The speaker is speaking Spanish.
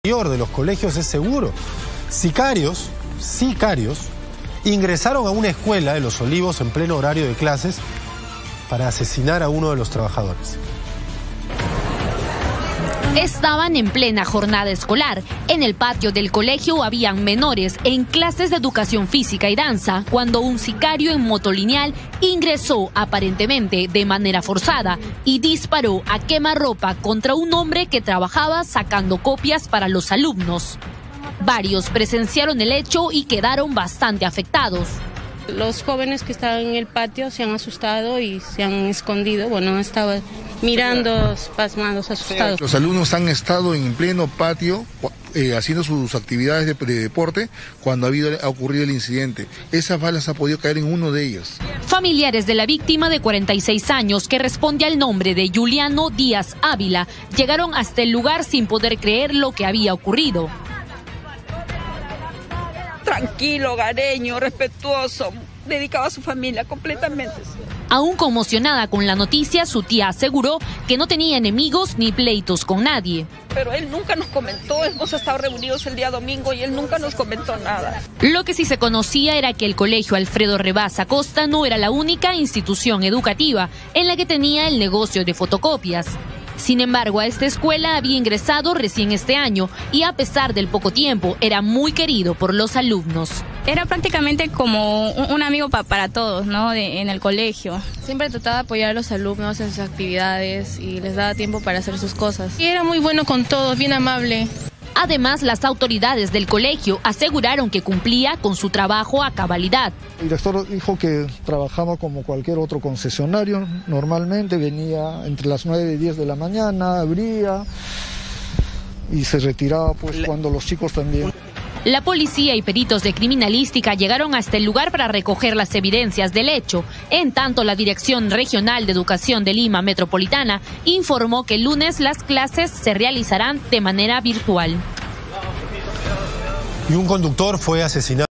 de los colegios es seguro. Sicarios ingresaron a una escuela de Los Olivos en pleno horario de clases para asesinar a uno de los trabajadores. Estaban en plena jornada escolar. En el patio del colegio habían menores en clases de educación física y danza cuando un sicario en motolineal ingresó aparentemente de manera forzada y disparó a quemarropa contra un hombre que trabajaba sacando copias para los alumnos. Varios presenciaron el hecho y quedaron bastante afectados. Los jóvenes que estaban en el patio se han asustado y se han escondido. Bueno, estaban mirando, pasmados, asustados. Los alumnos han estado en pleno patio haciendo sus actividades de deporte cuando ha ocurrido el incidente. Esas balas han podido caer en uno de ellos. Familiares de la víctima de 46 años, que responde al nombre de Juliano Díaz Ávila, llegaron hasta el lugar sin poder creer lo que había ocurrido. Tranquilo, hogareño, respetuoso, dedicado a su familia completamente. Aún conmocionada con la noticia, su tía aseguró que no tenía enemigos ni pleitos con nadie. Pero él nunca nos comentó, hemos estado reunidos el día domingo y él nunca nos comentó nada. Lo que sí se conocía era que el colegio Alfredo Rebaz Acosta no era la única institución educativa en la que tenía el negocio de fotocopias. Sin embargo, a esta escuela había ingresado recién este año y a pesar del poco tiempo, era muy querido por los alumnos. Era prácticamente como un amigo para todos, ¿no? En el colegio. Siempre trataba de apoyar a los alumnos en sus actividades y les daba tiempo para hacer sus cosas. Y era muy bueno con todos, bien amable. Además, las autoridades del colegio aseguraron que cumplía con su trabajo a cabalidad. El director dijo que trabajaba como cualquier otro concesionario. Normalmente venía entre las 9 y 10 de la mañana, abría y se retiraba cuando los chicos también. La policía y peritos de criminalística llegaron hasta el lugar para recoger las evidencias del hecho. En tanto, la Dirección Regional de Educación de Lima Metropolitana informó que el lunes las clases se realizarán de manera virtual. Y un conductor fue asesinado.